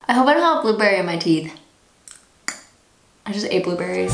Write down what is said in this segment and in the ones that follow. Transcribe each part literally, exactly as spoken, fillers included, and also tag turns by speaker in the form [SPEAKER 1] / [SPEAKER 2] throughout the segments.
[SPEAKER 1] I hope I don't have blueberry in my teeth. I just ate blueberries.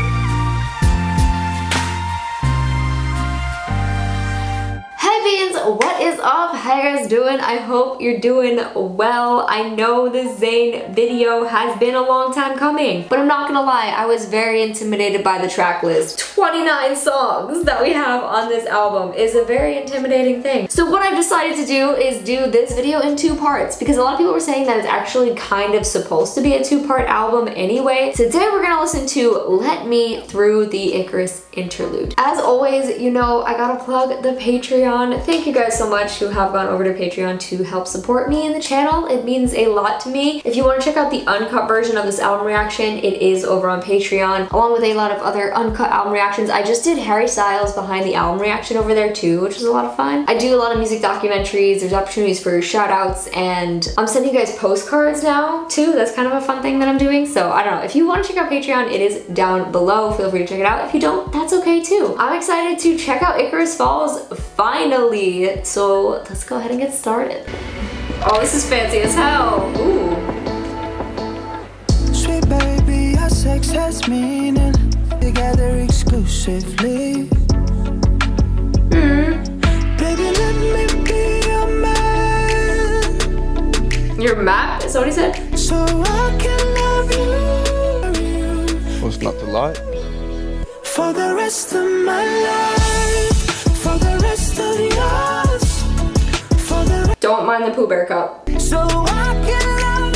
[SPEAKER 1] What is up? How you guys doing? I hope you're doing well. I know the Zayn video has been a long time coming, but I'm not gonna lie, I was very intimidated by the track list. twenty-nine songs that we have on this album is a very intimidating thing. So what I've decided to do is do this video in two parts, because a lot of people were saying that it's actually kind of supposed to be a two-part album anyway. Today we're gonna listen to Let Me Through the Icarus interlude. As always, you know, I gotta plug the Patreon. Thank you guys so much who have gone over to Patreon to help support me in the channel. It means a lot to me. If you want to check out the uncut version of this album reaction, it is over on Patreon, along with a lot of other uncut album reactions. I just did Harry Styles behind the album reaction over there too, which was a lot of fun. I do a lot of music documentaries, there's opportunities for shout outs, and I'm sending you guys postcards now too. That's kind of a fun thing that I'm doing. So I don't know, if you want to check out Patreon, it is down below. Feel free to check it out. If you don't, that's okay too. I'm excited to check out Icarus Falls finally. So let's go ahead and get started. Oh, this is fancy as hell. Ooh.
[SPEAKER 2] Sweet baby, our sex has meaning. Together exclusively.
[SPEAKER 1] Mm.
[SPEAKER 2] Baby, let me be your man.
[SPEAKER 1] Your map? Is that what he said?
[SPEAKER 2] So I can love you.
[SPEAKER 3] What's not to like?
[SPEAKER 2] For the rest of my life. For the rest of yours. For the
[SPEAKER 1] Don't mind the Pooh Bear cup.
[SPEAKER 2] So I can love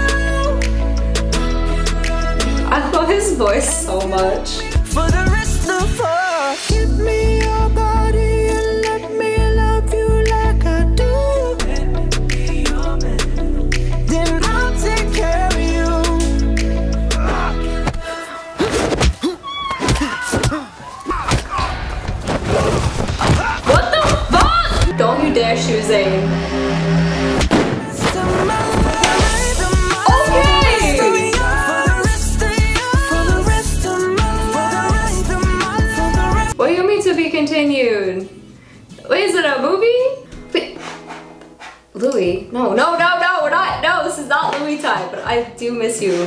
[SPEAKER 2] you.
[SPEAKER 1] I love his voice so much.
[SPEAKER 2] For the rest of us. Give me your body and let me love you like I do. Let me be your man. Then I'll take care of you.
[SPEAKER 1] What the fuck? Don't you dare shoot Zayn. What do you mean to be continued? Wait, is it a movie? Wait. Louis? No, no, no, no, we're not. No, this is not Louis time, but I do miss you.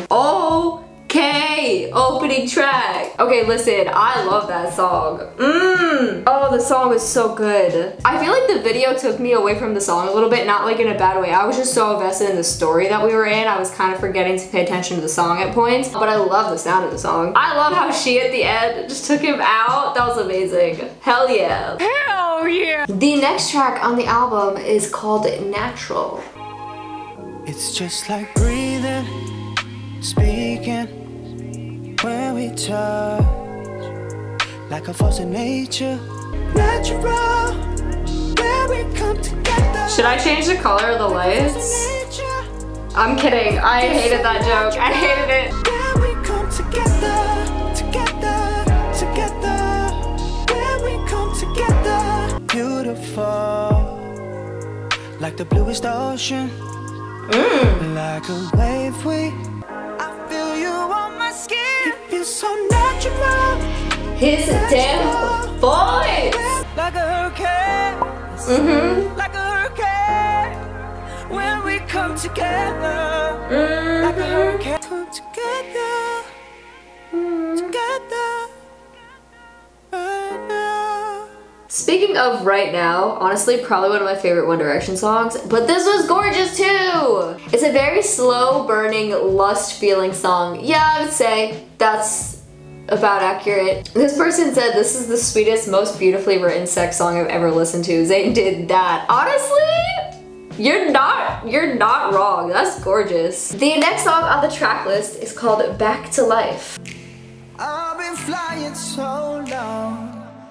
[SPEAKER 1] Okay, opening track. Okay, listen, I love that song. Mmm. Oh, the song is so good. I feel like the video took me away from the song a little bit, not like in a bad way. I was just so invested in the story that we were in. I was kind of forgetting to pay attention to the song at points, but I love the sound of the song. I love how she at the end just took him out. That was amazing. Hell yeah.
[SPEAKER 2] Hell yeah.
[SPEAKER 1] The next track on the album is called Natural.
[SPEAKER 2] It's just like breathing, speaking, when we touch, like a force of nature. Natural, where we come together.
[SPEAKER 1] Should I change the color of the lights? I'm kidding. I hated that joke. I hated it.
[SPEAKER 2] Where we come together, together, together. Where we come together. Beautiful, like the bluest ocean.
[SPEAKER 1] Mm.
[SPEAKER 2] Like a wave we, I feel you on my skin. It feels so natural.
[SPEAKER 1] His damn voice.
[SPEAKER 2] Like a hurricane.
[SPEAKER 1] Mm-hmm.
[SPEAKER 2] Like a hurricane. When we come together.
[SPEAKER 1] Mm-hmm.
[SPEAKER 2] Like a hurricane. Come together.
[SPEAKER 1] Mm-hmm.
[SPEAKER 2] Together. Right now.
[SPEAKER 1] Speaking of right now, honestly, probably one of my favorite One Direction songs, but this was gorgeous too! It's a very slow burning, lust feeling song. Yeah, I would say that's about accurate. This person said this is the sweetest, most beautifully written sex song I've ever listened to. Zayn did that. Honestly, you're not, you're not wrong. That's gorgeous. The next song on the track list is called Back to Life.
[SPEAKER 2] I've been flying so long.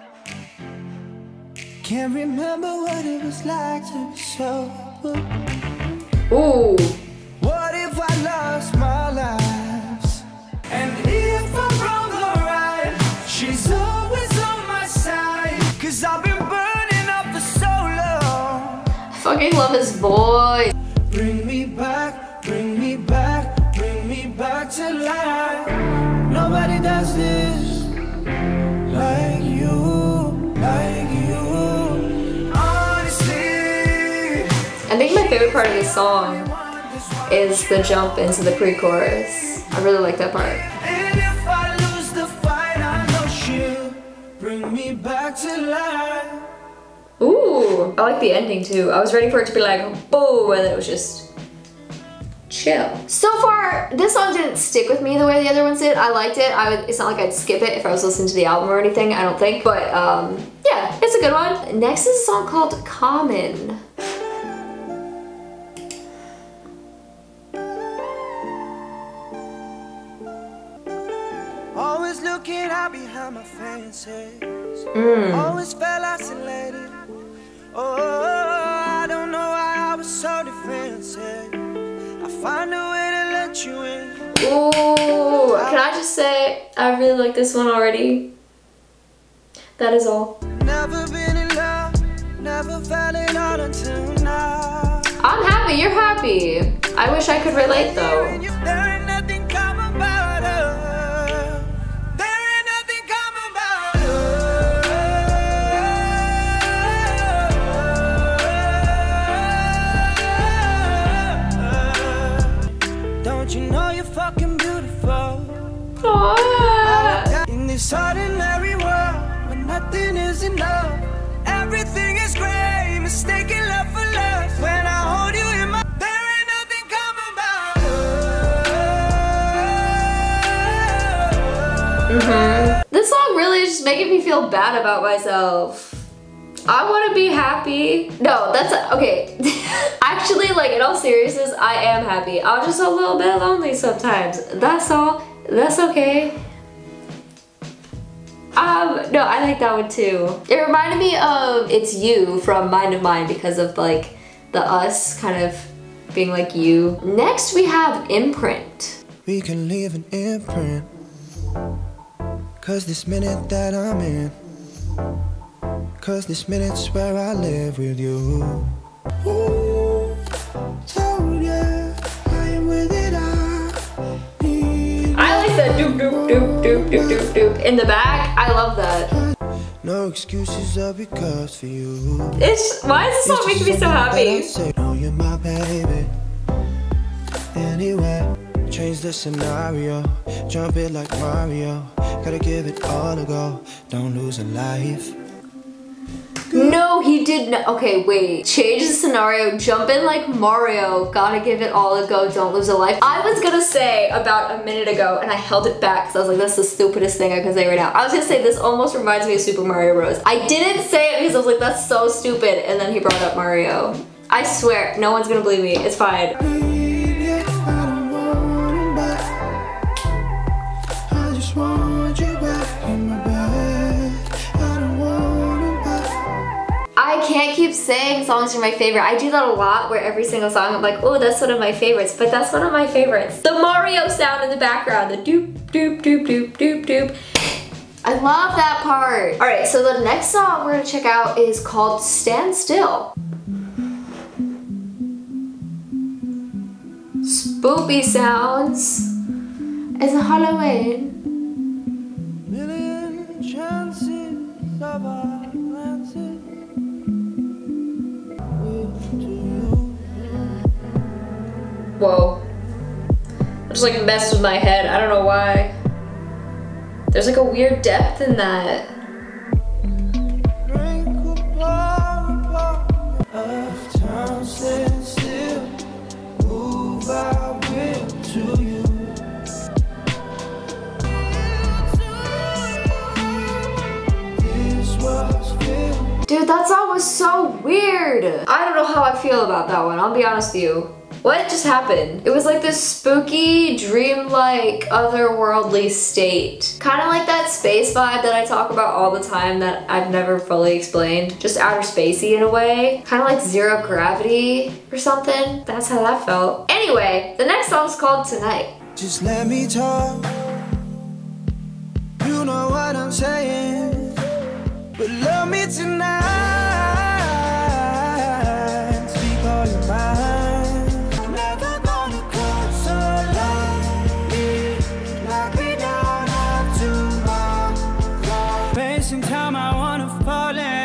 [SPEAKER 2] Can't remember what it was like to be sober.
[SPEAKER 1] Ooh.
[SPEAKER 2] What if I lost my life? And if I'm wrong or right, she's always on my side. Cause I've been burning up for so long.
[SPEAKER 1] I fucking love his voice.
[SPEAKER 2] Bring me back, bring me back, bring me back to life. Nobody does this like you, like you. Honestly,
[SPEAKER 1] I think my favorite part of this song is the jump into the pre-chorus. I really like that part.
[SPEAKER 2] And if I lose the fight, I know she'll bring me back to life.
[SPEAKER 1] Ooh, I like the ending too. I was ready for it to be like, boom, and it was just chill. So far, this song didn't stick with me the way the other ones did. I liked it. I would, it's not like I'd skip it if I was listening to the album or anything, I don't think. But um, yeah, it's a good one. Next is a song called Common.
[SPEAKER 2] Always looking out behind my fancies.
[SPEAKER 1] Mm.
[SPEAKER 2] Always felt isolated. Oh, I don't know why I was so defensive. I find a way to let you in.
[SPEAKER 1] Ooh, can I just say, I really like this one already. That is all.
[SPEAKER 2] Never been in love, never felt it all until now.
[SPEAKER 1] I'm happy, you're happy. I wish I could relate though.
[SPEAKER 2] There ain't nothing come about her. There ain't nothing come about her. Don't you know you're fucking beautiful?
[SPEAKER 1] Aww.
[SPEAKER 2] In this ordinary world, when nothing is enough, everything is great. Mistaken love for love. When I hold you in my, there ain't nothing come about her.
[SPEAKER 1] Mm-hmm. This song really is just making me feel bad about myself. I want to be happy. No, that's okay. Actually, like in all seriousness, I am happy. I'm just a little bit lonely sometimes. That's all. That's okay. Um, no, I like that one too. It reminded me of It's You from Mind of Mine because of like the us kind of being like you. Next we have Imprint.
[SPEAKER 2] We can leave an imprint, cause this minute that I'm in, cause this minute's where I live with you. Ooh, told ya, I am with it, I need
[SPEAKER 1] I like the doop doop doop doop doop doop doop in the back. I love that.
[SPEAKER 2] no excuses or because for you.
[SPEAKER 1] It's why is this song making me so happy?
[SPEAKER 2] Say, no, you're my baby. Anyway, change the scenario, jump it like Mario. Gotta give it all a go, don't lose a life.
[SPEAKER 1] No, he did not. Okay, wait. Change the scenario, jump in like Mario, gotta give it all a go, don't lose a life. I was gonna say about a minute ago, and I held it back because I was like, that's the stupidest thing I can say right now. I was gonna say this almost reminds me of Super Mario Bros. I didn't say it because I was like, that's so stupid, and then he brought up Mario. I swear, no one's gonna believe me. It's fine. I can't keep saying songs are my favorite. I do that a lot where every single song I'm like, oh, that's one of my favorites, but that's one of my favorites. The Mario sound in the background, the doop, doop, doop, doop, doop, doop. I love that part. All right, so the next song we're gonna check out is called Stand Still. Spoopy sounds. It's a Halloween.
[SPEAKER 2] Million chances of our glances.
[SPEAKER 1] Whoa. I just like messed with my head. I don't know why. There's like a weird depth in that. Dude, that song was so weird. I don't know how I feel about that one. I'll be honest with you. What just happened? It was like this spooky, dreamlike, otherworldly state. Kind of like that space vibe that I talk about all the time that I've never fully explained. Just outer spacey in a way. Kind of like zero gravity or something. That's how that felt. Anyway, the next song's called Tonight.
[SPEAKER 2] Just let me talk. You know what I'm saying. But love me tonight. Speak all your mind.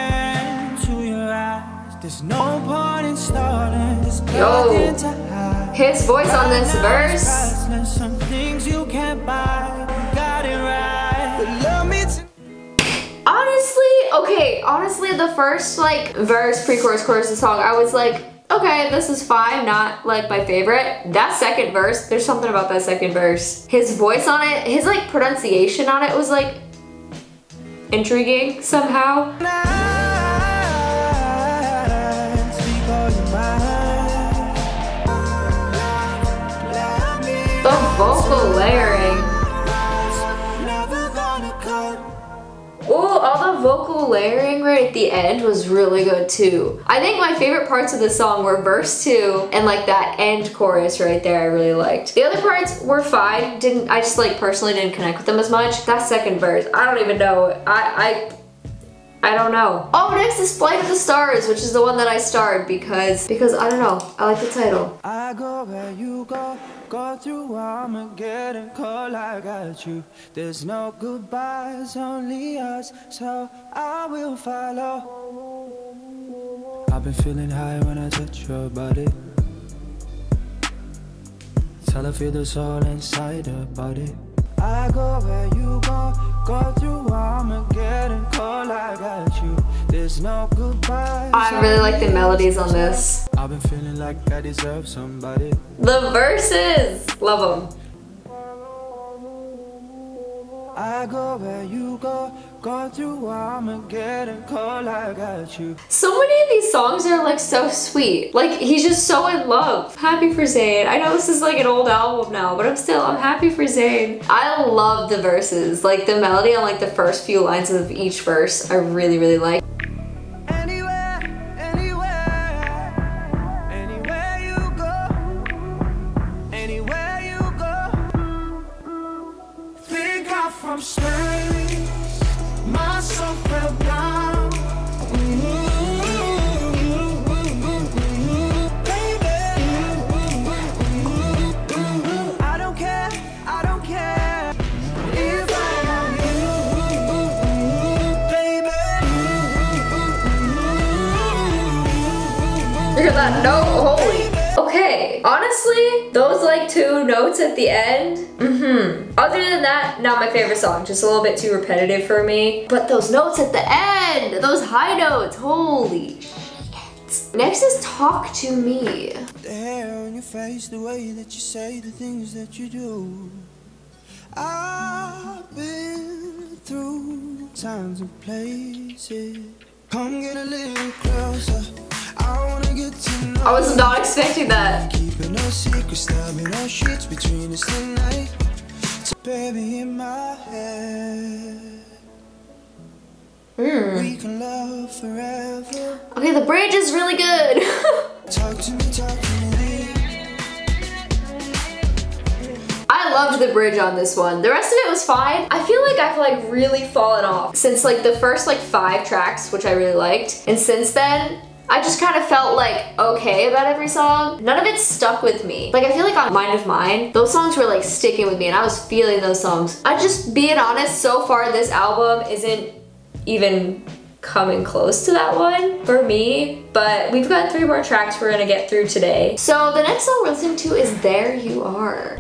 [SPEAKER 1] Yo, His voice on this verse.
[SPEAKER 2] Some things you can't buy. Got it right. But love me to
[SPEAKER 1] Honestly, okay, honestly, the first like verse, pre-chorus, chorus of the song, I was like, okay, this is fine, not like my favorite. That second verse, there's something about that second verse. His voice on it, his like pronunciation on it was like intriguing somehow. The vocal layering. Oh, all the vocal layering right at the end was really good too. I think my favorite parts of the song were verse two and like that end chorus right there I really liked. The other parts were fine. Didn't I just like personally didn't connect with them as much. That second verse, I don't even know. I I I don't know. Oh, next is Flight of the Stars, which is the one that I starred because because I don't know. I like the title.
[SPEAKER 2] I go where you go, go through Armageddon, call I got you. There's no goodbyes, only us, so I will follow. I've been feeling high when I touch your body. Till I feel the soul inside her body. I go where you go, go through Armageddon, call I got you. There's no goodbye.
[SPEAKER 1] I really like the melodies on this.
[SPEAKER 2] I've been feeling like I deserve somebody.
[SPEAKER 1] The verses, love them.
[SPEAKER 2] I go where you go, go through Armageddon, call I got you.
[SPEAKER 1] So many of these songs are like so sweet. Like he's just so in love. Happy for Zayn. I know this is like an old album now, but I'm still, I'm happy for Zayn. I love the verses. Like the melody on like the first few lines of each verse, I really, really like.
[SPEAKER 2] Anywhere, anywhere, anywhere you go, anywhere you go. Think I'm from space, my soul fell down. I don't care, I don't care if I am you, baby.
[SPEAKER 1] Look at that note, holy. Okay, honestly, those like two notes at the end, mm-hmm. Other than that, not my favorite song, just a little bit too repetitive for me. But those notes at the end, those high notes, holy shit. Next is Talk to Me.
[SPEAKER 2] The hair on your face, the way that you say the things that you do. I've been through times and places. Come get a little closer. I wanna get to know.
[SPEAKER 1] I was not expecting that.
[SPEAKER 2] Keeping no secrets, stabbing no shits between us tonight. So baby, in my head,
[SPEAKER 1] Mm.
[SPEAKER 2] we can love forever.
[SPEAKER 1] Okay, the bridge is really good.
[SPEAKER 2] Talk to me, talk to me.
[SPEAKER 1] I loved the bridge on this one. The rest of it was fine. I feel like I've like really fallen off since like the first like five tracks, which I really liked. And since then, I just kind of felt like okay about every song. None of it stuck with me. Like I feel like on Mind of Mine, those songs were like sticking with me and I was feeling those songs. I just, being honest, so far this album isn't even coming close to that one for me, but we've got three more tracks we're gonna get through today. So the next song we're listening to is There You Are.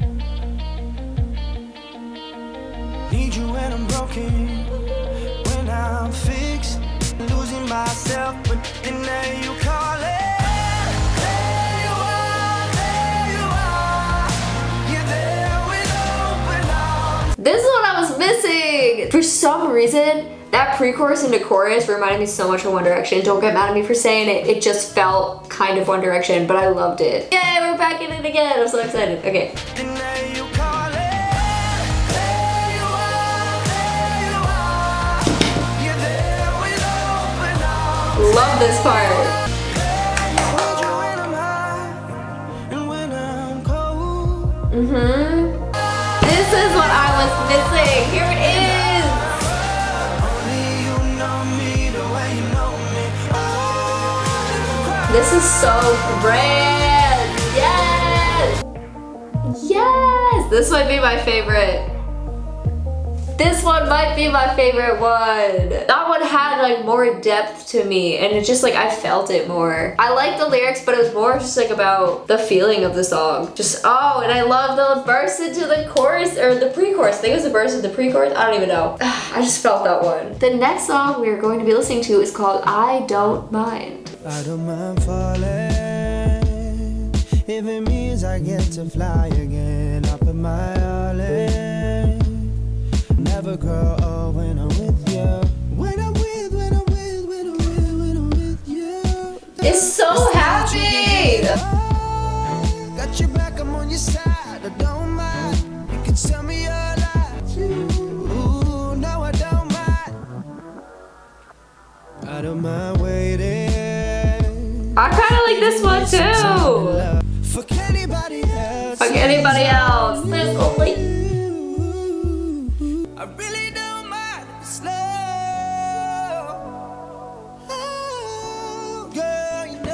[SPEAKER 2] Need you when I'm broken, when I'm fixed, losing myself, but in there you call it. There you are, there you are. You're there with open arms.
[SPEAKER 1] This is what I was missing. For some reason, that pre-chorus into chorus reminded me so much of One Direction. Don't get mad at me for saying it. It just felt kind of One Direction, but I loved it. Yay, we're back in it again. I'm so excited. Okay.
[SPEAKER 2] And there you call it. There you are, there you are. You're there with open arms.
[SPEAKER 1] Love this part.
[SPEAKER 2] Hold you when I'm high and when I'm cold.
[SPEAKER 1] Mm-hmm. This is what I was missing. Here it is.
[SPEAKER 2] Only you know me the way you know me. Oh,
[SPEAKER 1] This is so grand. Yes. Yes. This might be my favorite. This one might be my favorite one. That one had like more depth to me and it just like I felt it more. I like the lyrics, but it was more just like about the feeling of the song. Just, oh, and I love the burst into the chorus or the pre-chorus. I think it was the burst into the pre-chorus. I don't even know. I just felt that one. The next song we're going to be listening to is called I Don't Mind.
[SPEAKER 2] I don't mind falling if it means I get to fly again. I put my all in. Never grow old when I'm with you. When I'm with, when I'm with, when I'm with, when I'm with you.
[SPEAKER 1] It's so happy.
[SPEAKER 2] Got your back, I'm on your side. I don't mind. You can tell me your lies. Ooh, no, I don't mind. I don't mind waiting.
[SPEAKER 1] I kind of like this one too.
[SPEAKER 2] Fuck anybody else.
[SPEAKER 1] Fuck anybody else. There's only.
[SPEAKER 2] I really don't mind if it's slow. Oh, girl, you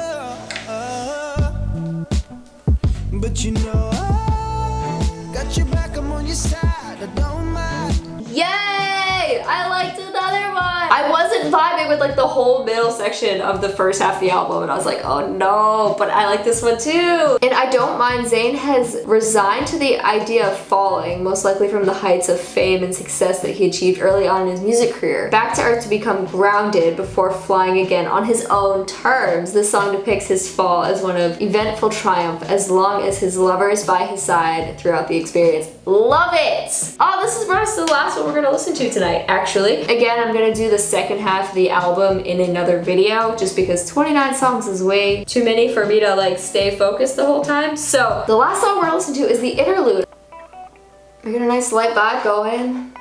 [SPEAKER 2] know. But you know, I got your back, I'm on your side. I don't mind.
[SPEAKER 1] Yay! I liked another one. I wasn't vibing with like the whole middle section of the first half of the album and I was like, oh no, but I like this one too. And I Don't Mind, Zayn has resigned to the idea of falling, most likely from the heights of fame and success that he achieved early on in his music career, back to earth to become grounded before flying again on his own terms. This song depicts his fall as one of eventful triumph as long as his lover is by his side throughout the experience. Love it! Oh, this is brought us to the last one we're gonna listen to tonight, actually. Again, I'm gonna do the second half of the album in another video just because twenty-nine songs is way too many for me to like stay focused the whole time. So the last song we're gonna listen to is the interlude. We got a nice light vibe going.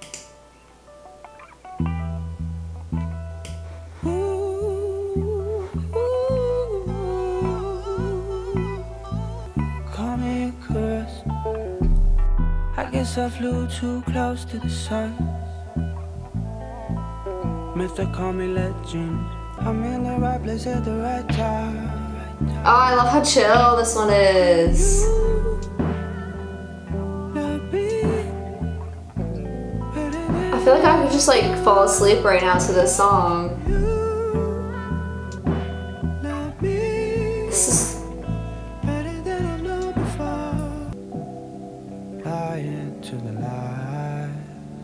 [SPEAKER 2] Call me a curse. I guess I flew too close to the sun. Myth, they call me legend. I'm in the right place at the right time.
[SPEAKER 1] Oh, I love how chill this one is. I feel like I could just like fall asleep right now to this song. This is
[SPEAKER 2] to the lies.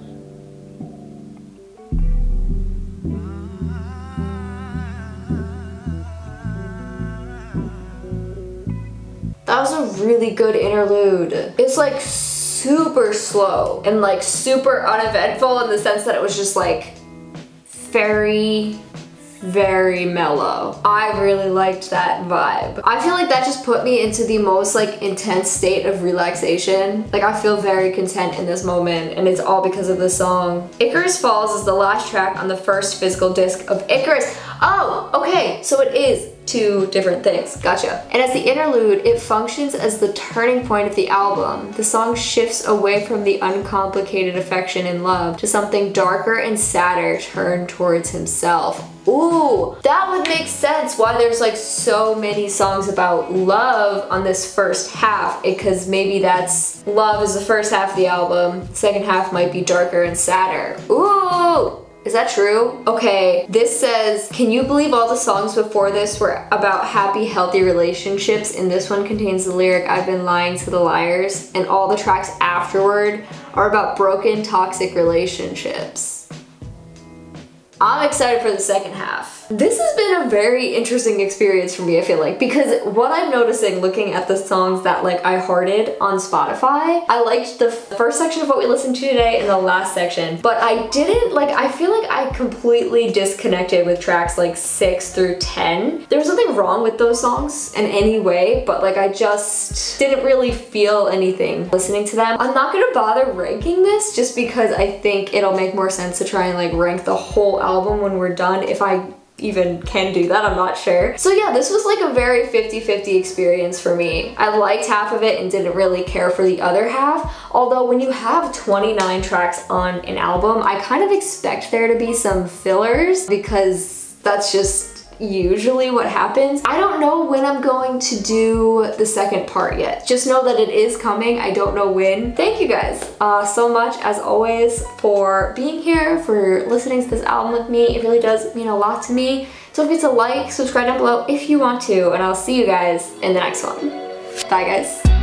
[SPEAKER 1] That was a really good interlude. It's like super slow and like super uneventful in the sense that it was just like very, very mellow. I really liked that vibe. I feel like that just put me into the most like intense state of relaxation. Like I feel very content in this moment and it's all because of the song. Icarus Falls is the last track on the first physical disc of Icarus. Oh, okay, so it is two different things. Gotcha. And as the interlude, it functions as the turning point of the album. The song shifts away from the uncomplicated affection and love to something darker and sadder turned towards himself. Ooh, that would make sense why there's like so many songs about love on this first half, because maybe that's love is the first half of the album, the second half might be darker and sadder. Ooh! Is that true? Okay, this says, can you believe all the songs before this were about happy, healthy relationships, and this one contains the lyric, I've been lying to the liars, and all the tracks afterward are about broken, toxic relationships. I'm excited for the second half. This has been a very interesting experience for me, I feel like, because what I'm noticing looking at the songs that like I hearted on Spotify, I liked the first section of what we listened to today and the last section, but I didn't like, I feel like I completely disconnected with tracks like six through ten. There was nothing wrong with those songs in any way, but like I just didn't really feel anything listening to them. I'm not gonna bother ranking this just because I think it'll make more sense to try and like rank the whole album when we're done, if I even can do that, I'm not sure. So yeah, this was like a very fifty fifty experience for me. I liked half of it and didn't really care for the other half, although when you have twenty-nine tracks on an album, I kind of expect there to be some fillers because that's just usually what happens. I don't know when I'm going to do the second part yet. Just know that it is coming. I don't know when. Thank you guys uh, so much, as always, for being here, for listening to this album with me. It really does mean a lot to me. So don't forget to like, subscribe down below if you want to, and I'll see you guys in the next one. Bye, guys.